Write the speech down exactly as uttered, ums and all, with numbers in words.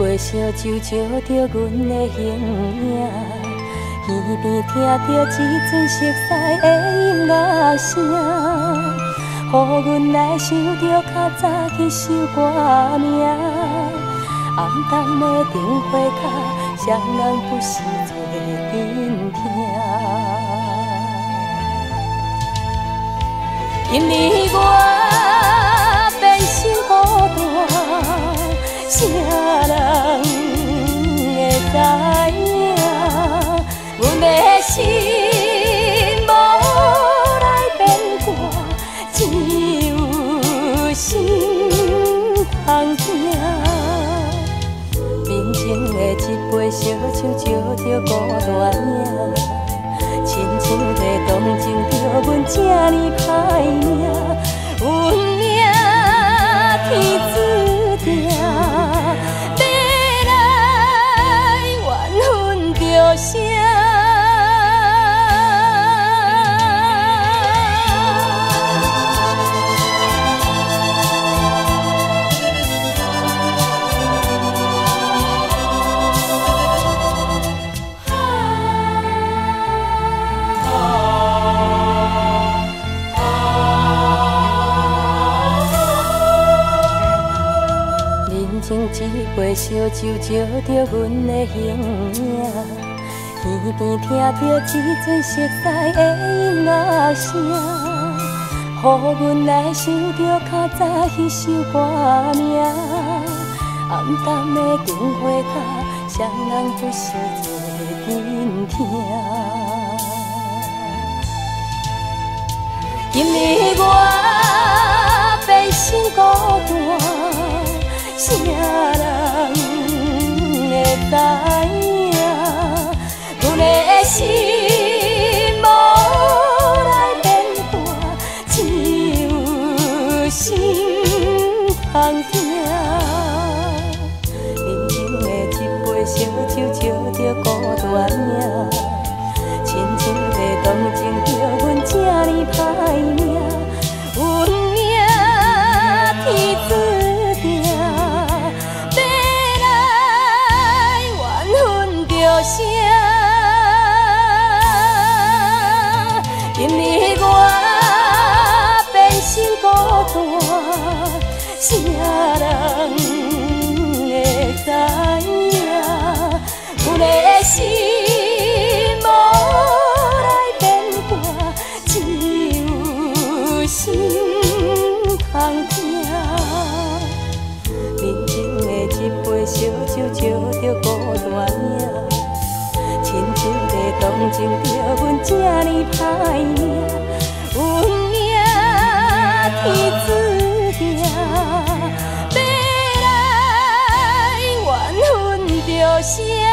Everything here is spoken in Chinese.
杯烧酒，照着阮的形影。耳边听着一阵熟悉的音乐声，予阮来想着较早去首歌名。暗淡的灯火下，双人不是做阵听。因为我变心孤单，啥人会知影？阮的心无来变卦，只有心通听。面前的一杯烧酒，照着孤单影。亲像在同情着阮这呢歹命，运命天注定，要来缘分着啥？一杯烧酒，照着阮的形影，耳边听着一阵熟悉的音乐声，予阮来想着较早迄首歌名。暗淡的灯火下，双人不是做阵听。因为我变心孤单，啥人会知影？阮的心无来变卦，只有心通听。面前的一杯烧酒，照着孤单影，亲像在同情着阮这呢歹命，运命天注定。啥？因为我变心孤单，啥人会知影？阮的心无来变卦，只有心通听。面前的一杯烧酒，照着孤单影。亲像在同情着阮这呢歹命，运命天注定，要来缘分着啥？